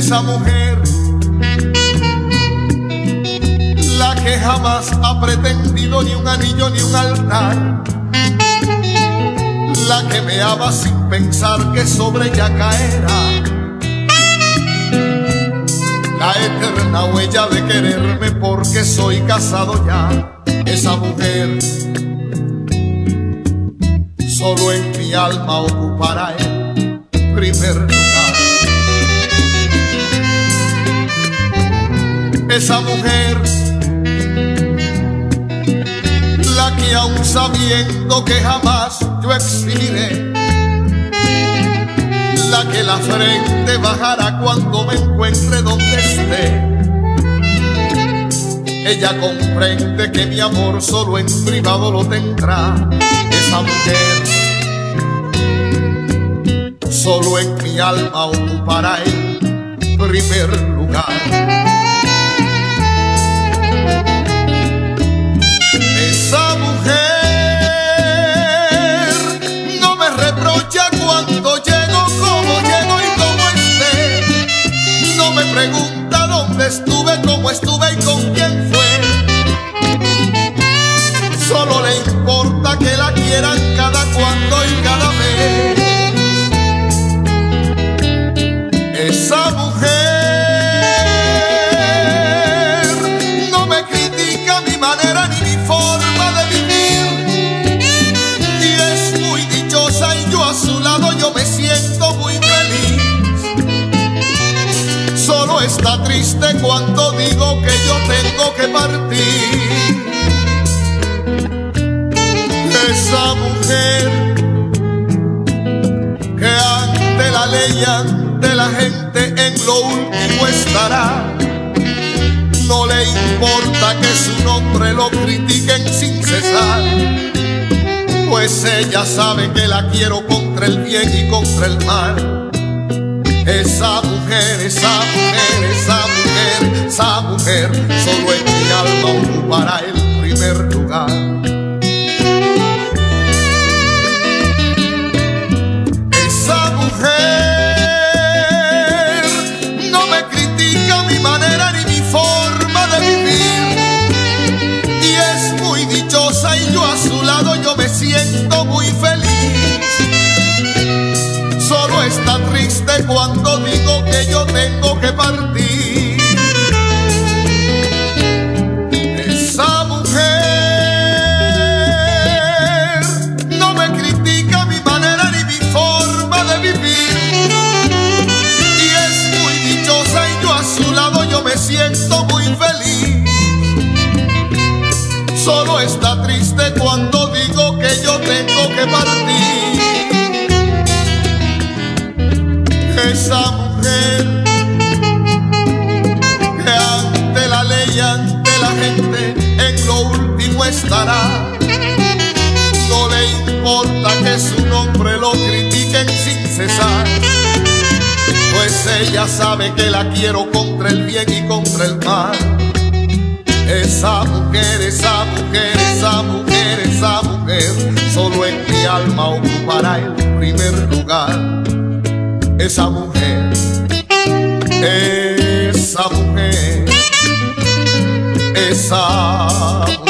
esa mujer, la que jamás ha pretendido ni un anillo ni un altar, la que me ama sin pensar que sobre ella caerá la eterna huella de quererme porque soy casado ya. Esa mujer solo en mi alma ocupará el primer lugar. Esa mujer, la que aún sabiendo que jamás yo exigiré, la que la frente bajará cuando me encuentre donde esté. Ella comprende que mi amor solo en privado lo tendrá. Esa mujer solo en mi alma ocupará el primer lugar. Esa mujer no me reprocha cuando llego, como llego y como esté. No me pregunta dónde estuve, cómo estuve y con quién fue. Solo le importa que la quieran cada cuando y cada vez. Esa mujer no me critica mi manera ni mi forma de vivir, y es muy dichosa y yo a su lado yo me siento muy feliz. Solo está triste cuando digo que yo tengo que partir. Esa mujer que ante la ley, ante la gente en lo último estará. No le importa que su nombre lo critiquen sin cesar, pues ella sabe que la quiero contra el bien y contra el mal. Esa mujer, esa mujer, esa mujer, esa mujer solo en mi alma ocupará el primer lugar. Y yo a su lado yo me siento muy feliz. Solo está triste cuando digo que yo tengo que partir. Esa mujer no me critica mi manera ni mi forma de vivir, y es muy dichosa y yo a su lado yo me siento muy feliz. Solo está triste cuando digo que yo tengo que partir. Esa mujer que ante la ley, ante la gente en lo último estará. No le importa que su nombre lo critiquen sin cesar, pues ella sabe que la quiero contra el bien y contra el mal. Esa mujer, esa mujer, esa mujer, esa mujer solo en mi alma ocupará el primer lugar. Esa mujer, esa mujer, esa mujer.